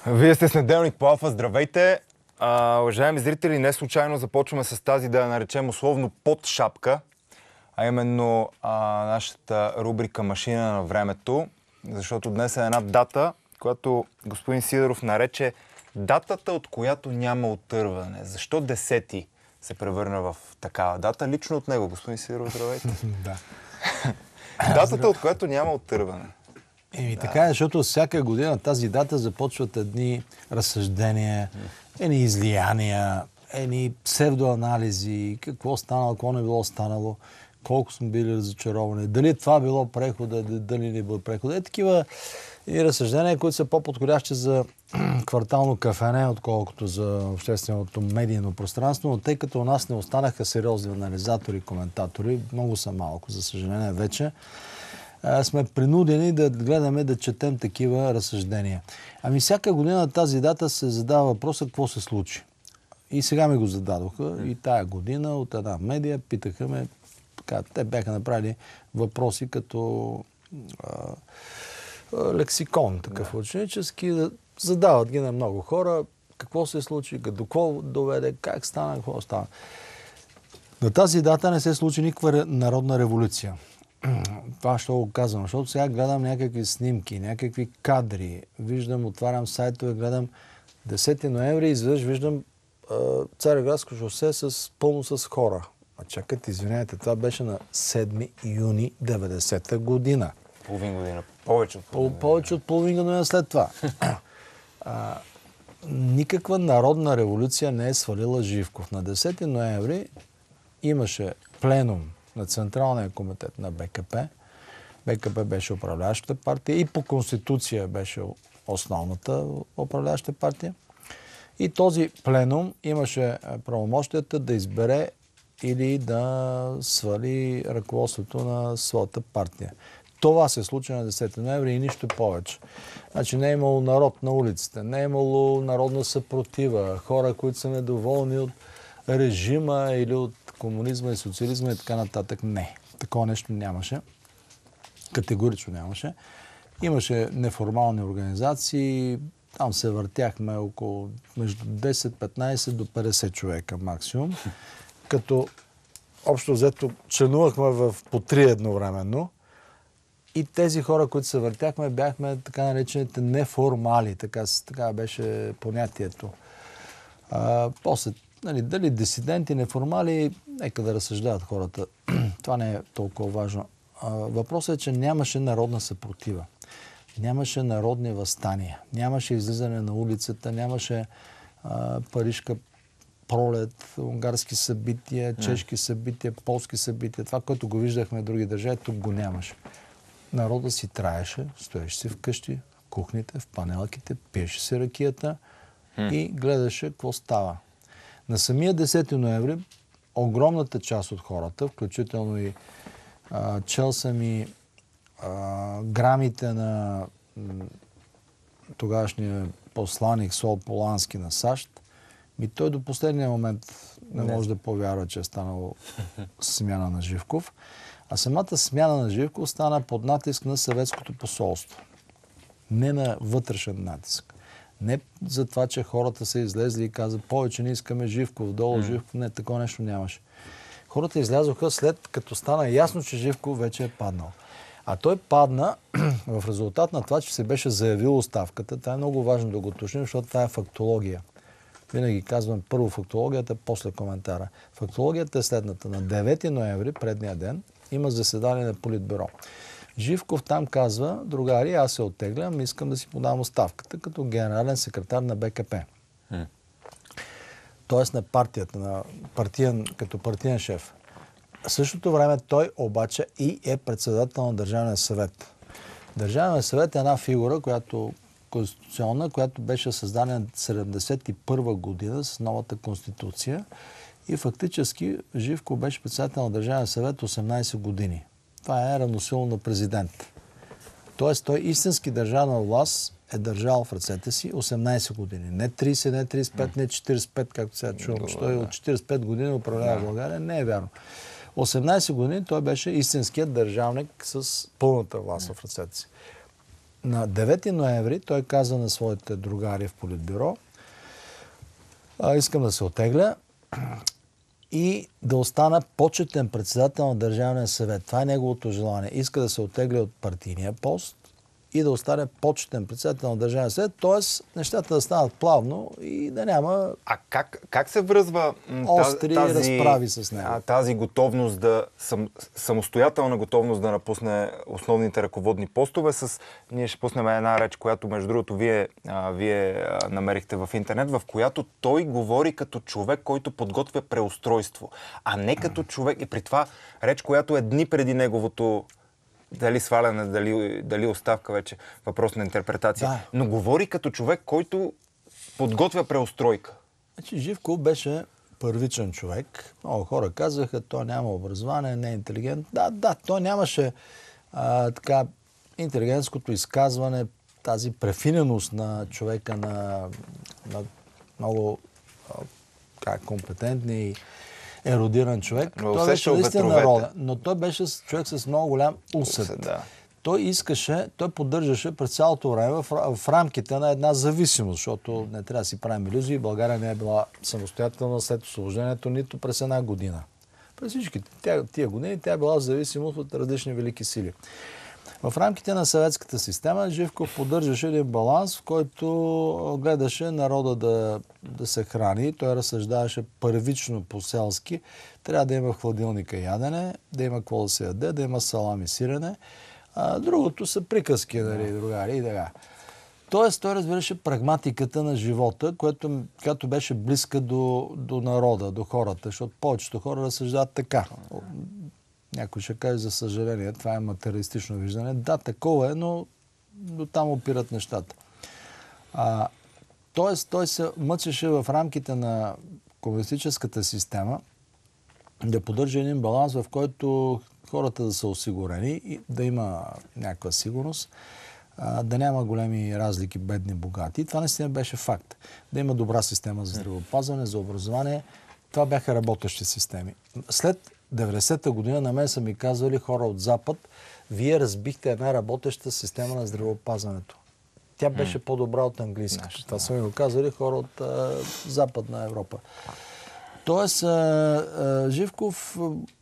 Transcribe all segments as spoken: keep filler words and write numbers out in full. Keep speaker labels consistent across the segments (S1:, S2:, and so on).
S1: Вие сте с Неделник по Алфа. Здравейте! А, уважаеми зрители, не случайно започваме с тази, да я наречем условно под шапка, а именно а, нашата рубрика Машина на времето, защото днес е една дата, която господин Сидеров нарече датата, от която няма отърване. Защо десети се превърна в такава дата? Лично от него, господин Сидеров, здравейте.
S2: Да.
S1: Датата, от която няма отърване.
S2: Еми да. Така е, защото всяка година тази дата започват едни разсъждения, едни излияния, едни псевдоанализи, какво станало, какво не било станало, колко сме били разочаровани, дали това било прехода, дали не било прехода. Е такива и разсъждения, които са по-подходящи за квартално кафене, отколкото за общественото медийно пространство, но тъй като у нас не останаха сериозни анализатори и коментатори, много са малко, за съжаление вече, сме принудени да гледаме, да четем такива разсъждения. Ами всяка година на тази дата се задава въпроса какво се случи. И сега ми го зададоха. И тая година от една медия питаха ме, така, те бяха направили въпроси като а, лексикон, такъв ученически, да задават ги на много хора, какво се случи, до какво доведе, как стана, какво стана. На тази дата не се случи никаква народна революция. Това ще го казвам, защото сега гледам някакви снимки, някакви кадри, виждам, отварям сайтове, гледам десети ноември, изведнъж виждам Цариградско шосе с, пълно с хора. А чакайте, извинявайте, това беше на седми юни деветдесета година.
S1: Половин година. Повече от половин година.
S2: Повече от половин година след това. а, никаква народна революция не е свалила Живков. На десети ноември имаше пленум на Централния комитет на БКП. БКП беше управляващата партия и по Конституция беше основната управляваща партия. И този пленум имаше правомощията да избере или да свали ръководството на своята партия. Това се случи на десети ноември и нищо повече. Значи не е имало народ на улиците, не е имало народна съпротива, хора, които са недоволни от режима или от комунизма и социализма и така нататък. Не. Такова нещо нямаше. Категорично нямаше. Имаше неформални организации. Там се въртяхме около между десет, петнайсет до петдесет човека максимум. Като общо взето членувахме в по три едновременно. И тези хора, които се въртяхме, бяхме така наречените неформали. Така, така беше понятието. А, после Нали, дали дисиденти, неформали, нека да разсъждават хората. Това не е толкова важно. А, въпросът е, че нямаше народна съпротива. Нямаше народни въстания. Нямаше излизане на улицата, нямаше а, парижка пролет, унгарски събития, чешки събития, полски събития. Това, което го виждахме в други държави, тук го нямаше. Народът си траеше, стоеше си вкъщи, в кухните, в панелките, пиеше си ракията и гледаше какво става. На самия десети ноември огромната част от хората, включително и а, чел съм и а, грамите на м, тогавашния посланик Сол Полански на САЩ, и той до последния момент не, не може да повярва, че е станало смяна на Живков. А самата смяна на Живков стана под натиск на съветското посолство. Не на вътрешен натиск. Не за това, че хората са излезли и казат, повече не искаме Живков, долу mm. Живков. Не, такова нещо нямаше. Хората излязоха след като стана ясно, че Живков вече е паднал. А той падна в резултат на това, че се беше заявил оставката. Това е много важно да го уточним, защото това е фактология. Винаги казвам първо фактологията, после коментара. Фактологията е следната. На девети ноември, предния ден, има заседание на Политбюро. Живков там казва, другари, аз се оттеглям, искам да си подам оставката като генерален секретар на БКП. Mm. Тоест на партията, на партиен, като партиен шеф. В същото време той обаче и е председател на Държавния съвет. Държавният съвет е една фигура, която конституционна, която беше създадена в седемдесет и първа година с новата конституция и фактически Живков беше председател на Държавния съвет осемнайсет години. Това е равносилно на президент. Тоест, той истински държавна власт е държал в ръцете си осемнайсет години. Не трийсет, не трийсет и пет, не четирийсет и пет, както сега чувам, че той от четирийсет и пет години управлява България. Не е вярно. осемнайсет години той беше истинският държавник с пълната власт в ръцете си. на девети ноември той каза на своите другари в Политбюро: а, искам да се оттегля и да остана почетен председател на Държавния съвет. Това е неговото желание. Иска да се оттегля от партийния пост и да остане почетен председател на Държавния съвет, т.е. нещата да станат плавно и да няма
S1: А как, как се връзва м,
S2: остри
S1: тази,
S2: разправи с него?
S1: а, тази готовност да, сам, самостоятелна готовност да напусне основните ръководни постове с... Ние ще пуснем една реч, която между другото вие, а, вие а, намерихте в интернет, в която той говори като човек, който подготвя преустройство, а не като човек. И при това реч, която е дни преди неговото дали сваляне, дали, дали оставка, вече въпрос на интерпретация.
S2: Да.
S1: Но говори като човек, който подготвя преустройка.
S2: Значи Живков беше първичен човек. Много хора казаха, той няма образование, не е интелигент. Да, да, той нямаше а, така интелигентското изказване, тази префиненост на човека, на, на много а, как, компетентни и еродиран човек.
S1: Но
S2: Той беше наистина
S1: ветровете.
S2: народен, но той беше човек с много голям усет.
S1: Усет, да.
S2: Той искаше, той поддържаше през цялото време в, в рамките на една зависимост, защото не трябва да си правим илюзии. България не е била самостоятелна след освобождението нито през една година. През всички тя, тия години тя е била в зависимост от различни велики сили. В рамките на съветската система Живков поддържаше един баланс, в който гледаше народа да, да се храни. Той разсъждаваше първично по-селски. Трябва да има в хладилника ядене, да има какво да се яде, да има салами, сирене. А другото са приказки, нали, другари и така. Тоест, той разбираше прагматиката на живота, която, която беше близка до, до народа, до хората, защото повечето хора разсъждават така. Някой ще каже, за съжаление, това е материалистично виждане. Да, такова е, но до там опират нещата. А, тоест, той се мъчеше в рамките на комунистическата система да поддържа един баланс, в който хората да са осигурени и да има някаква сигурност, а, да няма големи разлики, бедни, богати. Това наистина беше факт. Да има добра система за здравеопазване, за образование. Това бяха работещи системи. След деветдесета година на мен са ми казвали хора от Запад: вие разбихте една работеща система на здравеопазването. Тя беше mm. по-добра от английската. Нещо, това да. Са ми го казвали хора от а, Западна Европа. Тоест, а, а, Живков,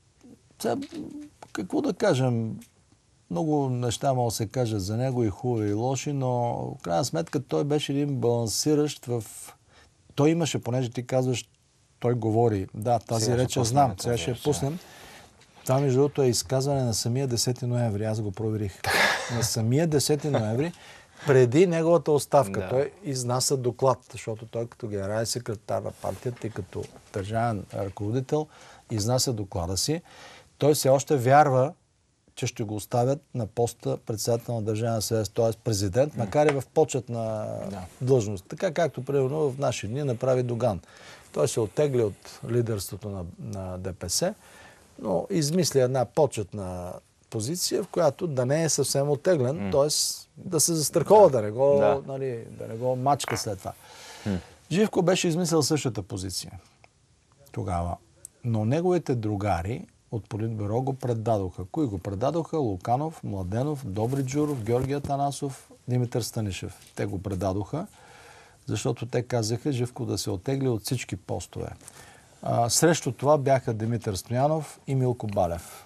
S2: а, какво да кажем, много неща могат да се кажат за него, и хубави, и лоши, но в крайна сметка той беше един балансиращ в... Той имаше, понеже ти казваш, той говори. Да, тази сега реч знам. Сега ще я пуснем. Това, между другото, е изказване на самия десети ноември. Аз го проверих. На самия десети ноември, преди неговата оставка. Да. Той изнася доклад, защото той като генерален секретар на партията и като държавен ръководител изнася доклада си. Той все още вярва, че ще го оставят на поста председател на Държавния съвет, т.е. президент, mm. макар и в почетна да. длъжност. Така както, примерно, в наши дни направи Доган. Той се оттегли от лидерството на, на ДПС, но измисли една почетна позиция, в която да не е съвсем оттеглен, mm. т.е. да се застрахова, да. да, не го, да. Нали, да не го мачка след това. Mm. Живко беше измислил същата позиция тогава, но неговите другари от Политбюро го предадоха. Кои го предадоха? Луканов, Младенов, Добри Джуров, Георги Атанасов, Димитър Станишев. Те го предадоха, защото те казаха Живко да се оттегли от всички постове. А, срещу това бяха Димитър Стоянов и Милко Балев.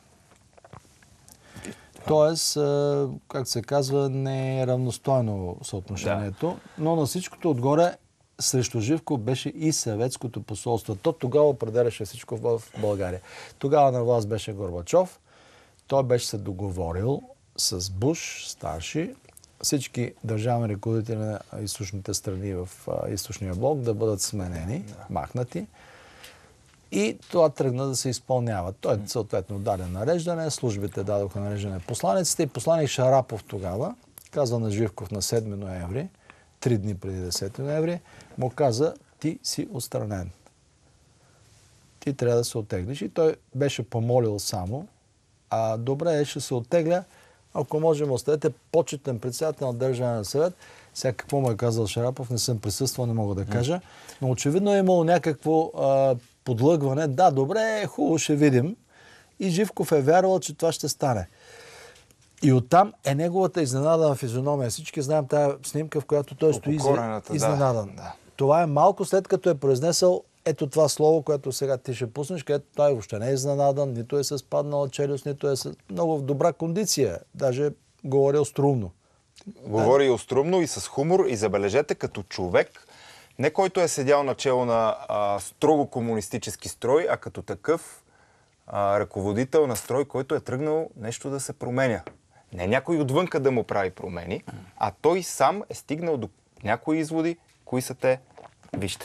S2: Тоест, а, как се казва, не е равностойно съотношението, да. Но на всичкото отгоре срещу Живко беше и съветското посолство. То тогава определяше всичко в България. Тогава на власт беше Горбачов. Той беше се договорил с Буш, старши, всички държавни ръководители на източните страни в източния блок да бъдат сменени, махнати. И това тръгна да се изпълнява. Той съответно даде нареждане, службите дадоха нареждане посланиците и посланик Шарапов тогава каза на Живков на седми ноември, три дни преди десети ноември, му каза: ти си отстранен. Ти трябва да се оттеглиш. И той беше помолил само: а добре, ще се оттегля, ако можем оставете почетен председател на Държавния съвет. Сега какво му е казал Шарапов, не съм присъствал, не мога да кажа. Но очевидно е имало някакво а, подлъгване. Да, добре, хубаво, ще видим. И Живков е вярвал, че това ще стане. И оттам е неговата изненадана физиономия. Всички знаем тази снимка, в която той стои изненадан.
S1: Да, да.
S2: Това е малко след като е произнесъл ето това слово, което сега ти ще пуснеш, където той въобще не е изненадан, нито е с паднала челюст, нито е с много в добра кондиция. Даже говори острумно.
S1: Говори острумно и с хумор и забележете като човек, не който е седял начело на а, строго комунистически строй, а като такъв а, ръководител на строй, който е тръгнал нещо да се променя. Не някой отвънка да му прави промени, а той сам е стигнал до някои изводи. Кои са те? Вижте.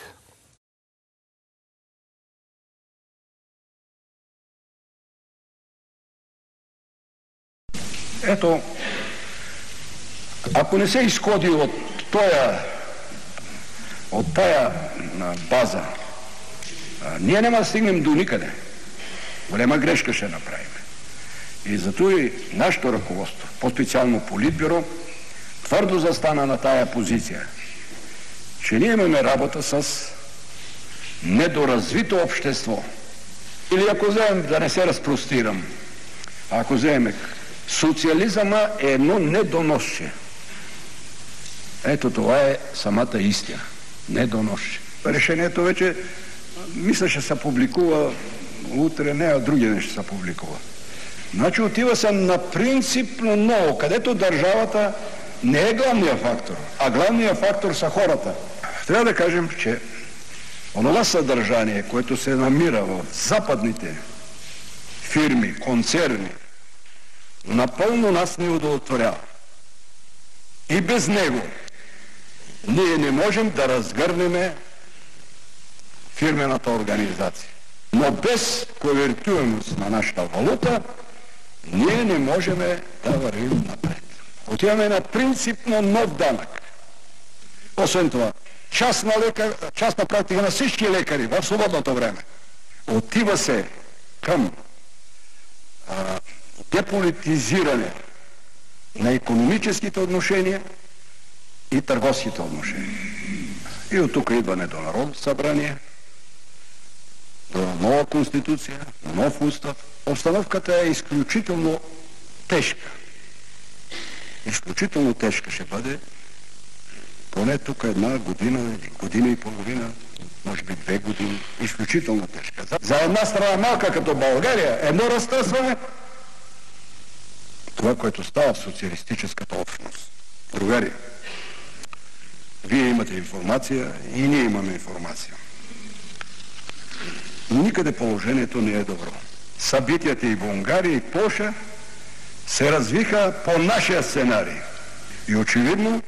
S3: Ето, ако не се изходи от тоя, от тая база, ние няма да стигнем до никъде. Голема грешка ще направим. И зато и нашето ръководство, по-специално Политбюро, твърдо застана на тая позиция, че ние имаме работа с недоразвито общество. Или ако вземем, да не се разпростирам, ако вземем, социализъма е едно недоносче. Ето това е самата истина. Недоносче. Решението вече, мисля, ще се публикува утре, не, а други ден ще се публикува. Значи отива се на принципно ново, където държавата не е главният фактор, а главният фактор са хората. Трябва да кажем, че онова съдържание, което се намира в западните фирми, концерни, напълно нас не удовлетворява. И без него ние не можем да разгърнем фирмената организация. Но без конвертуемост на нашата валута ние не можем да вървим напред. Отиваме на принципно нов данък. Освен това, частна, лекар, частна практика на всички лекари в свободното време. Отива се към а, деполитизиране на икономическите отношения и търговските отношения. И от тук идване до Народното събрание, до нова конституция, нов устав. Обстановката е изключително тежка. Изключително тежка ще бъде поне тук една година, година и половина, може би две години. Изключително тежка. За една страна малка като България, едно разтърсване, това, което става в социалистическата общност. Другари, вие имате информация и ние имаме информация. Никъде положението не е добро. Събитията и в Унгария, и в Полша се развиха по нашия сценарий. И очевидно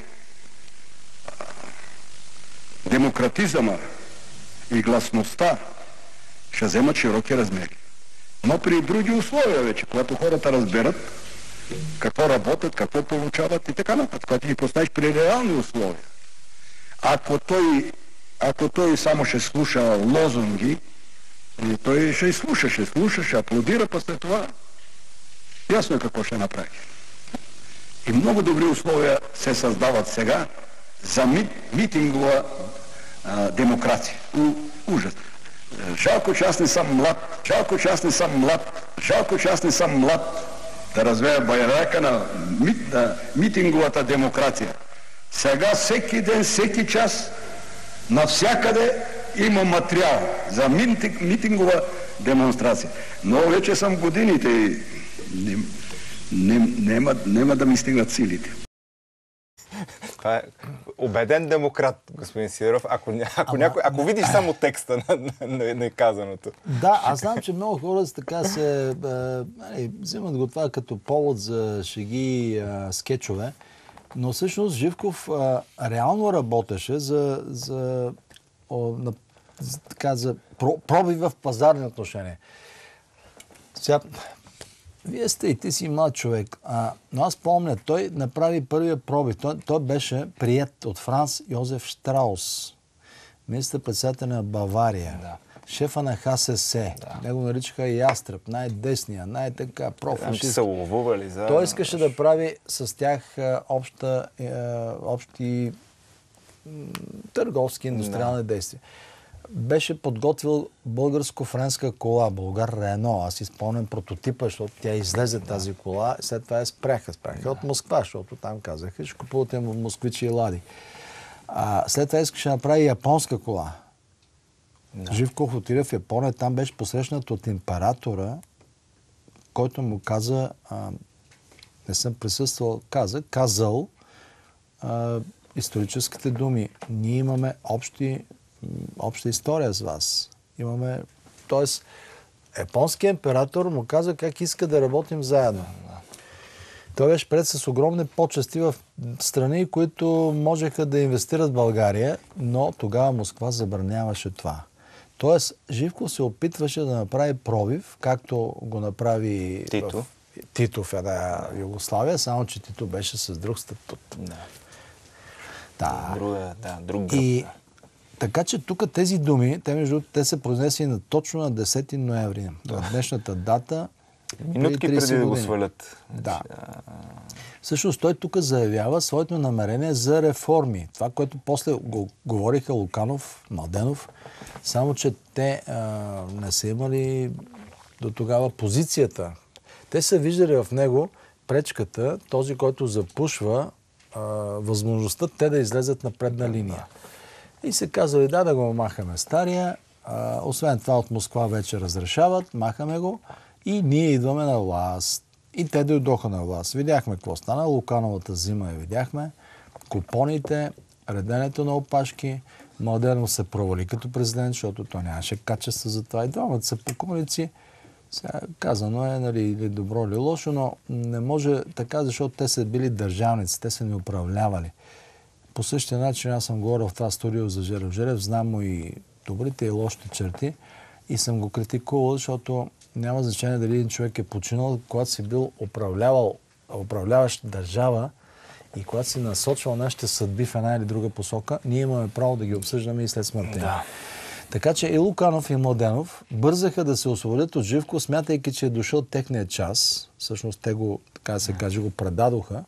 S3: демократизъма и гласността ще вземат широки размери. Но при други условия вече, когато хората разберат какво работят, какво получават и така нататък, когато ги поставиш при реални условия. Ако той, ако той само ще слуша лозунги, и той ще слуша, ще слуша, ще аплодира, после това ясно е какво ще направи. И много добри условия се създават сега за ми, митингова а, демокрация. У, ужас. Жалко, че аз не съм млад. Жалко, че аз не съм млад. Жалко, че аз не съм млад да развея байрака на, мит, на митинговата демокрация. Сега всеки ден, всеки час, навсякъде има материал за митинг, митингова демонстрация. Но вече съм годините и не, не, нема, нема да ми стигнат силите.
S1: Това е убеден демократ, господин Сидеров, ако, ако, Ама... някой, ако видиш само текста на, на, на, на казаното.
S2: Да, аз знам, че много хора така се е, взимат го това като повод за шеги е, скетчове, но всъщност Живков е, реално работеше за, за, о, на, за, така, за про, проби в пазарни отношения. Сега, вие сте и ти си млад човек, а, но аз помня, той направи първия пробив. Той, той беше приет от Франц Йозеф Штраус, министър-председател на Бавария, да. Шефа на Ха Се Се. Да. Него наричаха Ястреб, най-десния, най-така профашист.
S1: Се ловували за...
S2: Той искаше да прави с тях а, обща, а, общи м, търговски, индустриални да. действия. беше подготвил българско-френска кола, Българ Рено. Аз изпълням прототипа, защото тя излезе тази кола, след това я спряха. Спряха да. От Москва, защото там казаха, ще купувате москвичи и лади. А, след това искаше да направи японска кола. Да. Живков отиде в Япония, там беше посрещнат от императора, който му каза, а, не съм присъствал, каза, казал а, историческите думи. Ние имаме общи, обща история с вас. Имаме, тоест, японският император му каза как иска да работим заедно. Той беше пред с огромни почести в страни, които можеха да инвестират в България, но тогава Москва забраняваше това. Тоест, Живков се опитваше да направи пробив, както го направи
S1: Тито.
S2: В Тито в една Югославия, само че Тито беше с друг статут.
S1: Да.
S2: Да.
S1: Друга, да, друг груп.
S2: И така че тук тези думи, те между те се произнесли на, точно на десети ноември. Това е днешната дата.
S1: Минутки преди, преди да го свалят.
S2: Да. Всъщност той тук заявява своето намерение за реформи. Това, което после го говориха Луканов, Младенов, само че те а, не са имали до тогава позицията. Те са виждали в него пречката, този, който запушва а, възможността те да излезат на предна линия. И се казали, да, да го махаме стария. А, освен това от Москва вече разрешават, махаме го и ние идваме на власт. И те дойдоха на власт. Видяхме какво стана. Лукановата зима я видяхме. Купоните, реденето на опашки. Младенов се провали като президент, защото той нямаше качество за това. И двамата са покойници. Сега казано е, нали, или добро, или лошо, но не може така, защото те са били държавници, те са ни управлявали. По същия начин аз съм говорил в това студио за Желев Желев, знам му и добрите и лошите черти и съм го критикувал, защото няма значение дали един човек е починал, когато си бил управлявал, управляващ държава и когато си насочвал нашите съдби в една или друга посока, ние имаме право да ги обсъждаме и след смъртта.
S1: Да.
S2: Така че и Луканов и Младенов бързаха да се освободят от Живков, смятайки, че е дошъл техния час. Всъщност те го, така да се каже, го предадоха.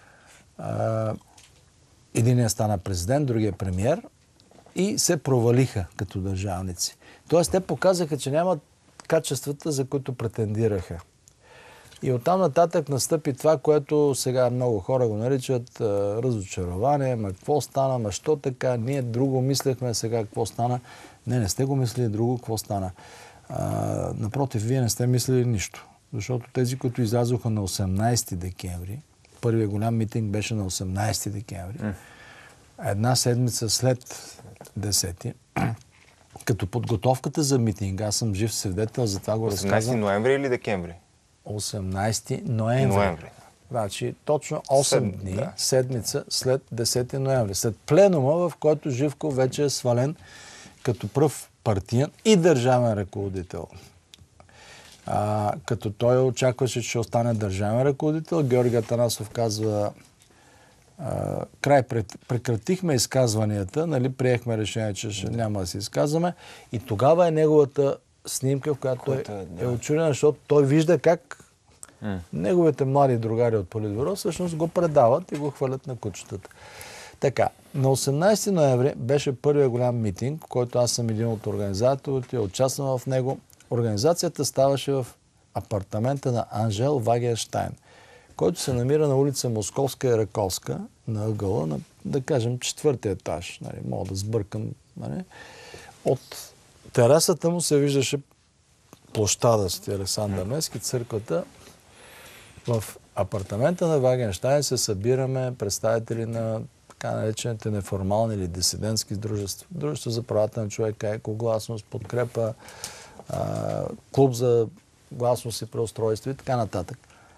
S2: Единият стана президент, другия премиер и се провалиха като държавници. Тоест те показаха, че нямат качествата, за които претендираха. И оттам нататък настъпи това, което сега много хора го наричат а, разочарование, ма какво стана, ма що така, ние друго мислехме, сега какво стана. Не, не сте го мислили друго, какво стана. А, напротив, вие не сте мислили нищо. Защото тези, които излязоха на осемнайсети декември, първият голям митинг беше на осемнайсети декември, mm. една седмица след десети, като подготовката за митинга, аз съм жив свидетел, затова го разказвам.
S1: осемнайсети ноември или декември?
S2: осемнайсети ноември. ноември. Значи точно осем Сед... дни, да. седмица след десети ноември. След пленума, в който Живков вече е свален като пръв партиен и държавен ръководител. А, като той очакваше, че ще остане държавен ръководител, Георги Атанасов казва: а, край, прекратихме изказванията, нали, приехме решение, че ще няма да се изказваме. И тогава е неговата снимка, в която той е, да. е очуден, защото той вижда как mm. неговите млади другари от Политбюро всъщност го предават и го хвалят на кучетата. Така, на осемнайсети ноември беше първият голям митинг, в който аз съм един от организаторите, участвам в него. Организацията ставаше в апартамента на Анжел Вагенщайн, който се намира на улица Московска и Раколска, на ъгъла, на, да кажем, четвъртия етаж. Нали, мога да сбъркам. Нали. От терасата му се виждаше площада с Александър Невски, църквата. В апартамента на Вагенщайн се събираме представители на така наречените неформални или дисидентски дружества. Дружество за правата на човека, екогласност, подкрепа, а, клуб за гласност и преустройство и така нататък.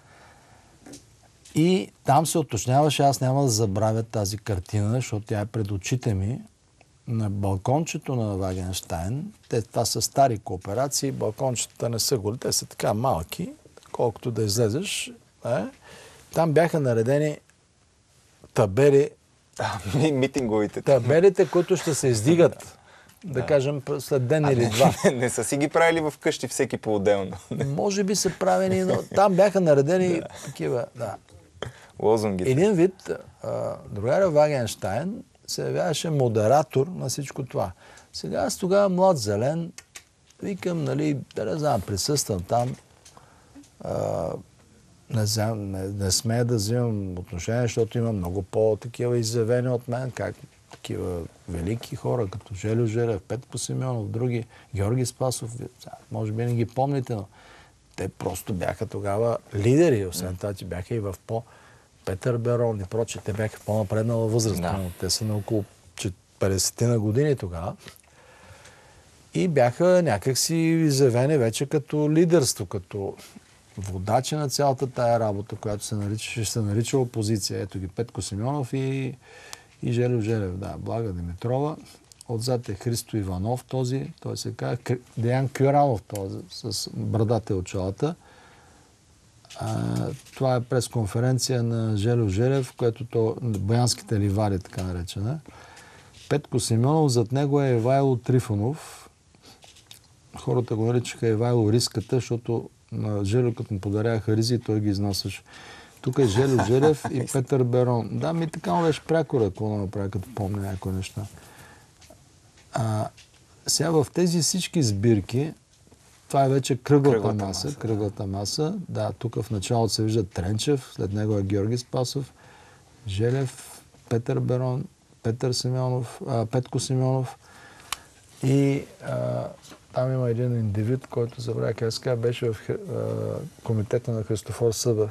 S2: И там се уточняваше, аз няма да забравя тази картина, защото тя е пред очите ми. На балкончето на Вагенщайн, те, това са стари кооперации, балкончета не са голи, те са така малки, колкото да излезеш. Е. Там бяха наредени табели,
S1: митинговите.
S2: Табелите, които ще се издигат, да, да кажем, след ден а, или два.
S1: Не, не, не са си ги правили в къщи всеки по-отделно.
S2: Може би са правени, но там бяха наредени да. такива, да.
S1: Лозунгите.
S2: Един вид, другаря Вагенщайн се явяваше модератор на всичко това. Сега аз тогава млад зелен, викам, нали, да не знам, присъствам там. А, не, знам, не, не смея да взимам отношение, защото има много по-такива изявени от мен, как такива велики хора, като Желю Желев, Петко Симеонов, други, Георги Спасов. Може би не ги помните, но те просто бяха тогава лидери. Освен това, че бяха и в по... Петър Берон и прочее, те бяха по-напреднала възраст. Да. Те са на около петдесет на години тогава. И бяха някакси изявени вече като лидерство, като водачи на цялата тая работа, която се нарича, ще се нарича опозиция. Ето ги Петко Симеонов и, и Желю Желев. Да, Блага Димитрова. Отзад е Христо Иванов, този, той се казва Деян Кюранов, този, с брадата и очалата. А, това е пресконференция на Желю Желев, в което то, Боянските ливари, така наречена. Петко Симеонов, зад него е Ивайло Трифонов. Хората го наричаха Ивайло Риската, защото на Желю, като му подаряха ризи, той ги изнасяше. Тук е Желю Желев и Петър Берон. Да, ми така му беше прякора, какво да направя, като помня някои неща. А, сега в тези всички сбирки, това е вече кръглата, кръглата маса. маса кръглата да. маса. Да, тук в началото се вижда Тренчев, след него е Георги Спасов, Желев, Петър Берон, Петър Симеонов, а, Петко Симеонов и а, там има един индивид, който забравя как се беше в а, комитета на Христофор Събев.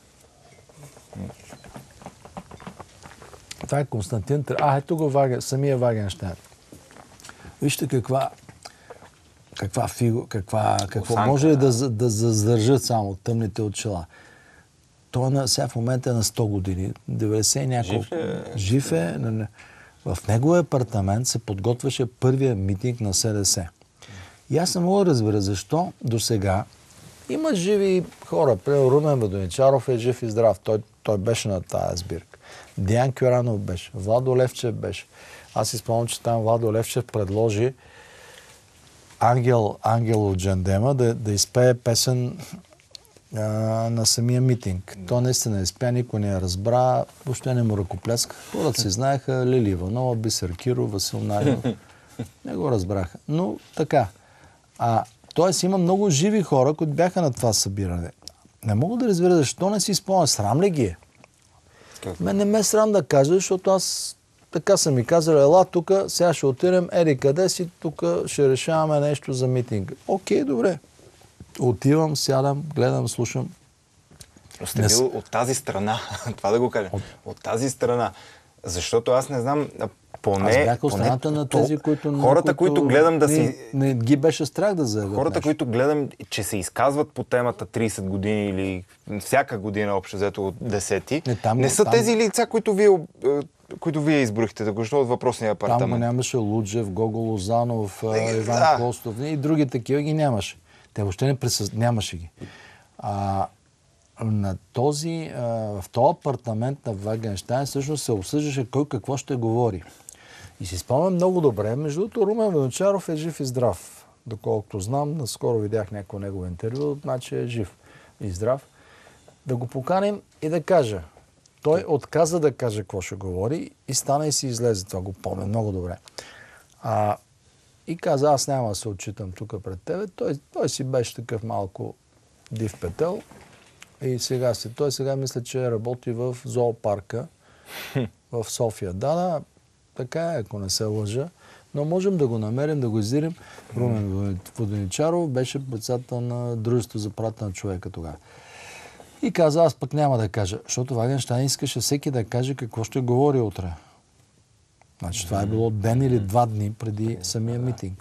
S2: Това е Константин Тр... А, ето го Ваген, самия Вагенщайн. Вижте каква, каква фигура, каква, какво Осанка, може ли да, да, да задържат само тъмните очила. Той на, сега в момента е на сто години, деветдесет и няколко. Жив е. Жив е. В неговия апартамент се подготвяше първия митинг на СДС. И аз не мога да разбера защо до сега има живи хора. Примерно Румен Воденичаров е жив и здрав. Той, той беше на тая сбирка. Диан Кюранов беше. Владо Левчев беше. Аз си спомням, че там Владо Левчев предложи Ангел, Ангел от Джандема да, да изпее песен а, на самия митинг. То наистина изпя, никой не я разбра, въобще не му ръкопляска. Хората си знаеха Лили Иванова, Бисер Киров, Васил Найденов. Не го разбраха. Но така. А, тоест има много живи хора, които бяха на това събиране. Не мога да разбера защо не си спомня. Срам ли ги е? Мен не ме срам да кажа, защото аз така съм ми казал, ела тук, сега ще отидем, еди къде си, тук ще решаваме нещо за митинг. Окей, добре. Отивам, сядам, гледам, слушам.
S1: Но сте бил от тази страна, това да го кажа. От... от тази страна. Защото аз не знам, поне...
S2: Аз бях от страната на тези, които...
S1: Хората, които, които гледам да
S2: не,
S1: си...
S2: Не ги беше страх да заявят
S1: Хората,
S2: нещо.
S1: които гледам, че се изказват по темата трийсет години или всяка година общо взето от десети, не, там, не са там... тези лица, които вие, които вие изброихте, да го защото от въпросния апартамент.
S2: Там нямаше Луджев, Гого Лозанов, не, Иван да. Костов и други такива ги нямаше. Те въобще не присъс... нямаше ги. А, на този, а, в този апартамент на Вагенщайн всъщност се обсъждаше кой какво ще говори. И си спомням много добре. Между другото, Румен Воденичаров е жив и здрав. Доколкото знам, наскоро видях някакво негово интервю, значи е жив и здрав. Да го поканим и да кажа. Той отказа да каже какво ще говори и стана и си излезе. Това го помня много добре. А, и каза, аз няма да се отчитам тук пред тебе. Той, той си беше такъв малко див петел. И сега си. Той сега мисля, че работи в зоопарка в София. Да, да, така е, ако не се лъжа. Но можем да го намерим, да го издирим. Румен Воденичаров беше председател на Дружество за правата на човека тогава. И каза, аз пък няма да кажа, защото Вагенщайн искаше всеки да каже какво ще говори утре. Значи това е било ден или два дни преди самия митинг.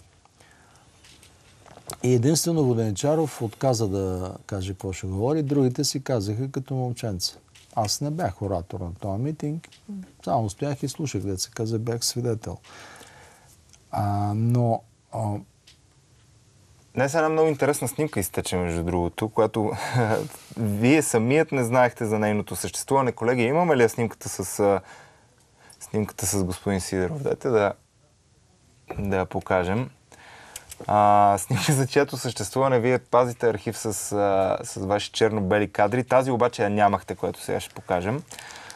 S2: И единствено Воденичаров отказа да каже какво ще говори, другите си казаха като момченца. Аз не бях оратор на този митинг, само стоях и слушах, да се каза, бях свидетел. А, но... А...
S1: Днес една много интересна снимка изтече, между другото, която вие самият не знаехте за нейното съществуване. Колеги, имаме ли снимката с, снимката с господин Сидеров? Дайте да, да я покажем. А, снимка, за чието съществуване вие пазите архив с, а, с ваши черно-бели кадри. Тази обаче я нямахте, което сега ще покажем.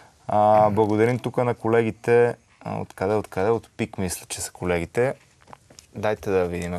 S1: А, благодарим тук на колегите. А, откъде, откъде? От ПИК, мисля, че са колегите. Дайте да видим.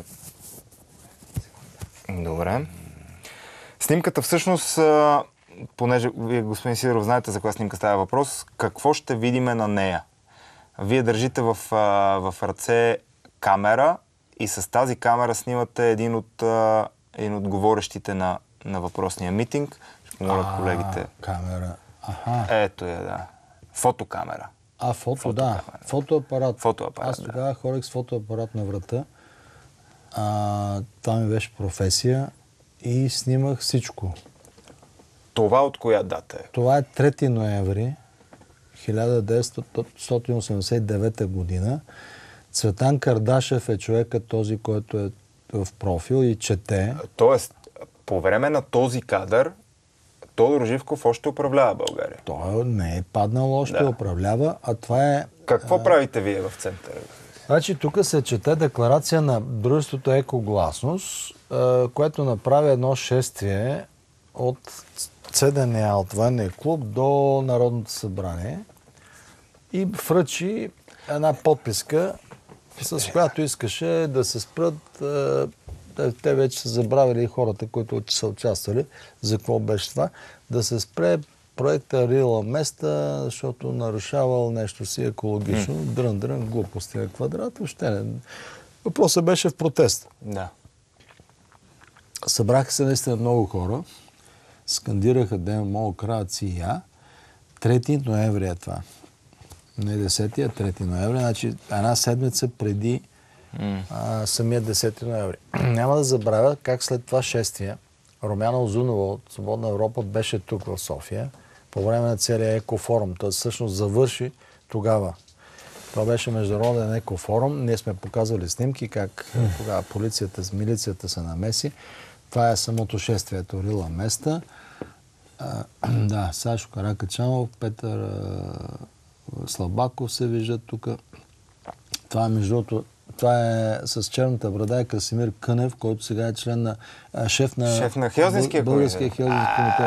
S1: Добре. Снимката всъщност, понеже вие, господин Сидеров, знаете за коя снимка става въпрос, какво ще видиме на нея? Вие държите в, в ръце камера и с тази камера снимате един от, един от говорещите на, на въпросния митинг. Ще помоля колегите.
S2: Камера. Аха.
S1: Ето я, да. Фотокамера.
S2: А, фото, да. Фотоапарат.
S1: Фотоапарат.
S2: Аз тогава да. ходех с фотоапарат на врата. А, това ми беше професия и снимах всичко.
S1: Това от коя дата е?
S2: Това е трети ноември хиляда деветстотин осемдесет и девета година. Цветан Кардашев е човекът този, който е в профил и чете.
S1: Тоест, по време на този кадър Тодор Живков още управлява България.
S2: Той не е паднал, още
S1: Да.
S2: управлява, а това е...
S1: Какво
S2: а...
S1: правите вие в центъра?
S2: Значи тук се чете декларация на дружеството Екогласност, което направи едно шествие от ЦДНА, от военния клуб до Народното събрание и връчи една подписка, с която искаше да се спрат. Те вече са забравили хората, които са участвали, за какво беше това, да се спре проекта Рила Места, защото нарушавал нещо си екологично, mm. дрън-дрън, глупости на квадрат, въобще не. Въпросът беше в протест.
S1: Да.
S2: Събраха се наистина много хора, скандираха ден мол краци и я. трети ноември е това. Не десети, а трети ноември, значи една седмица преди mm. а, самия десети ноември. Няма да забравя как след това шествие Румяна Озунова от Свободна Европа беше тук в София по време на целия екофорум. Той всъщност завърши тогава. Това беше международен екофорум. Ние сме показвали снимки как тогава полицията с милицията се намеси. Това е самото шествието Рила Места. А, да, Сашо Каракачанов, Петър а, Слабаков се виждат тук. Това е между другото, това е с черната брада е Красимир Кънев, който сега е член на а, шеф на,
S1: шеф на Хелзинския
S2: Българския Хелзински комитет.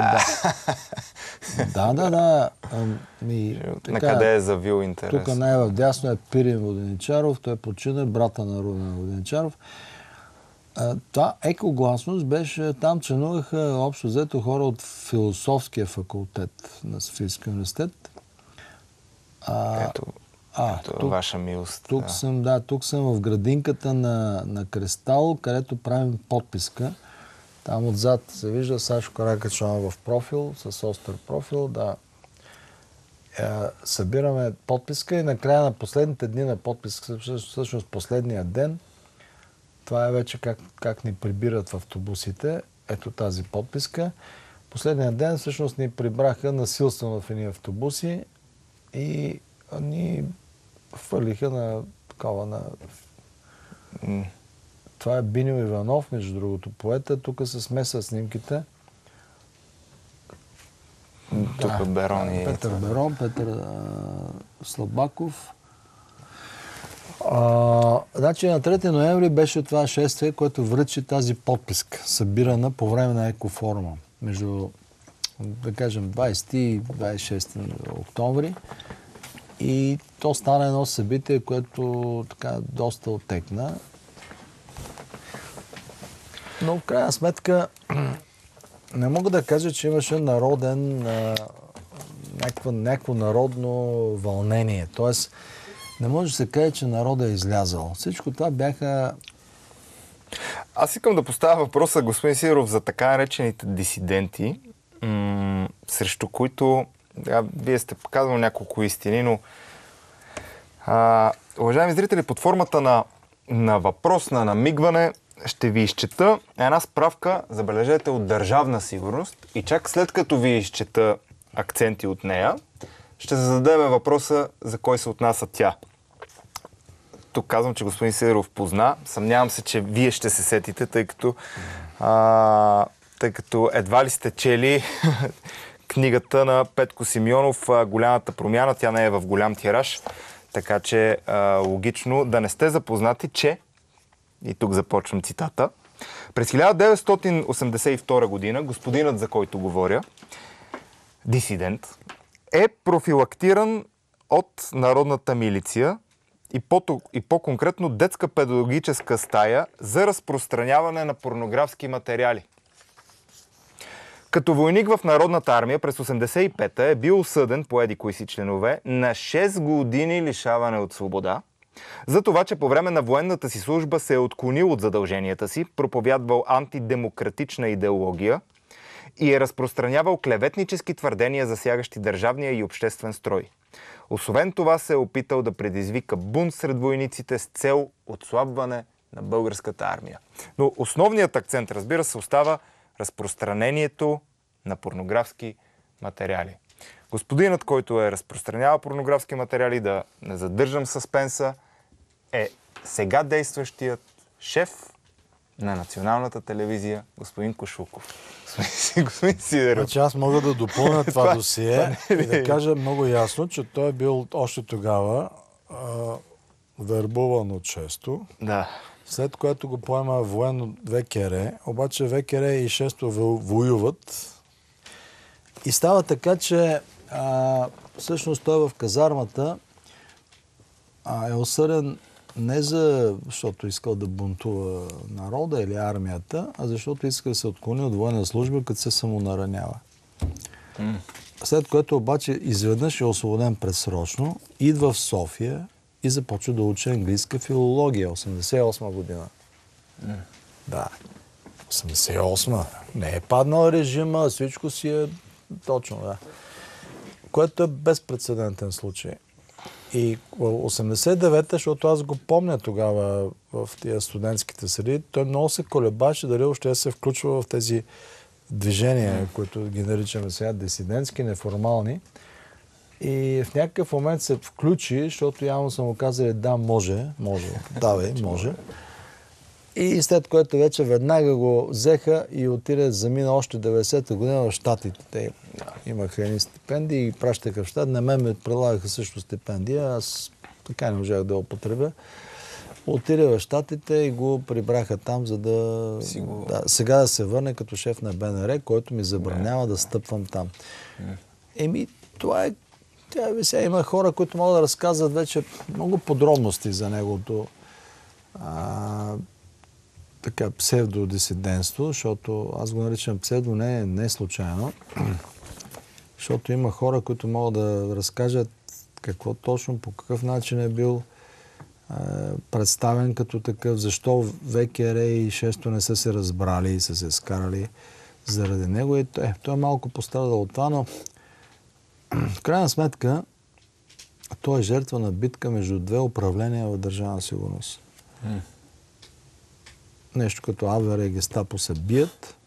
S2: Да, да, да. Ами,
S1: на къде е завил интерес?
S2: Тук най-вдясно е Пирин Воденичаров, той почина, брата на Румен Воденичаров. А, това екогласност беше, там членуваха общо взето хора от философския факултет на Софийския университет. А,
S1: ето,
S2: а,
S1: ето
S2: тук,
S1: ваша милост.
S2: Тук,
S1: да.
S2: съм, да, тук съм в градинката на, на Кристал, където правим подписка. Там отзад се вижда Сашо Каракачанов в профил, с остър профил, да. Е, събираме подписка и накрая на последните дни на подписка, всъщност последния ден, това е вече как, как ни прибират в автобусите, ето тази подписка. Последния ден всъщност ни прибраха насилствено в едни автобуси и ни хвърлиха на такова на...
S1: Mm.
S2: Това е Биньо Иванов, между другото, поета. Тук се смесват снимките.
S1: Тук
S2: да,
S1: Берон и...
S2: Петър Берон, Петър а, Слабаков. А, значи на трети ноември беше това шествие, което връчи тази подписка, събирана по време на екофорума. Между, да кажем, двайсети и двайсет и шести октомври. И то стана едно събитие, което така доста отекна. Но в крайна сметка не мога да кажа, че имаше народен, а, някакво, някакво народно вълнение. Тоест, не може да се каже, че народът е излязъл. Всичко това бяха...
S1: Аз искам да поставя въпроса, господин Сидеров, за така наречените дисиденти, м- срещу които а, вие сте показвали няколко истини, но а, уважаеми зрители, под формата на, на въпрос, на намигване, ще ви изчета една справка, забележете, от Държавна сигурност и чак след като ви изчета акценти от нея, ще зададем въпроса за кой се отнася тя. Тук казвам, че господин Сидеров позна. Съмнявам се, че вие ще се сетите, тъй като, а, тъй като едва ли сте чели книгата на Петко Симеонов "Голямата промяна". Тя не е в голям тираж, така че а, логично да не сте запознати, че, и тук започвам цитата, през хиляда деветстотин осемдесет и втора година господинът, за който говоря, дисидент, е профилактиран от народната милиция и, по- и по-конкретно детска педагогическа стая за разпространяване на порнографски материали. Като войник в Народната армия през осемдесет и пета е бил осъден по еди кои си членове на шест години лишаване от свобода, за това, че по време на военната си служба се е отклонил от задълженията си, проповядвал антидемократична идеология и е разпространявал клеветнически твърдения, засягащи държавния и обществен строй. Освен това се е опитал да предизвика бунт сред войниците с цел отслабване на българската армия. Но основният акцент, разбира се, остава разпространението на порнографски материали. Господинът, който е разпространява порнографски материали, да не задържам съспенса, е сега действащият шеф на националната телевизия, господин Кошулков. Господин Сидеров.
S2: Значи аз мога да допълня това досие и да кажа много ясно, че той е бил още тогава а, вербуван от шесто.
S1: Да.
S2: След което го поема военно ВКР, обаче ВКР и шесто воюват. И става така, че а, всъщност той в казармата а, е осъден не за, защото искал да бунтува народа или армията, а защото иска да се отклони от военна служба, като се самонаранява. Mm. След което обаче изведнъж е освободен предсрочно, идва в София и започва да учи английска филология. осемдесет и осма година. Mm. Да. осемдесет и осма. Не е паднал режима, всичко си е точно, да. Което е безпрецедентен случай. И в осемдесет и девета, защото аз го помня тогава в тия студентските среди, той много се колебаше дали още се включва в тези движения, които ги наричаме сега дисидентски, неформални. И в някакъв момент се включи, защото явно са му казали да, може, може, давай, може. И след което вече веднага го взеха и отиде, замина още деветдесета година в Щатите. Те имаха едни стипендии и пращаха в Щат. На мен ме предлагаха също стипендия. Аз така не можах да я употребя. Отиде в Щатите и го прибраха там, за да... да сега да се върне като шеф на БНР, който ми забранява да стъпвам там. Еми, това е... Тя, сега има хора, които могат да разказват вече много подробности за неговото а, така, псевдодисидентство, защото аз го наричам псевдо не, не случайно, защото има хора, които могат да разкажат какво точно, по какъв начин е бил е, представен като такъв, защо ВКР и шесто не са се разбрали и са се скарали заради него. И той, той е малко пострадал от това, но в крайна сметка той е жертва на битка между две управления в Държавна сигурност. Mm. Нещо като Абвер и Гестапо се бият.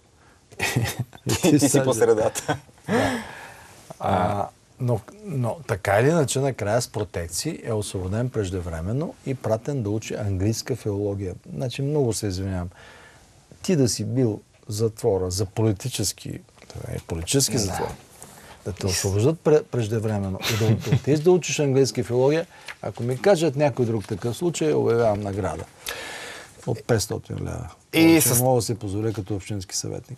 S1: И ти си по средата.
S2: Да. А, но, но така или иначе, накрая с протекции е освободен преждевременно и пратен да учи английска филология. Значи много се извинявам. Ти да си бил затвора за политически, политически да. затвор, да те освобождат преждевременно и да отидеш да учиш английска филология, ако ми кажат някой друг такъв случай, обявявам награда от петстотин лева. И с... мога да се позволя като общински съветник.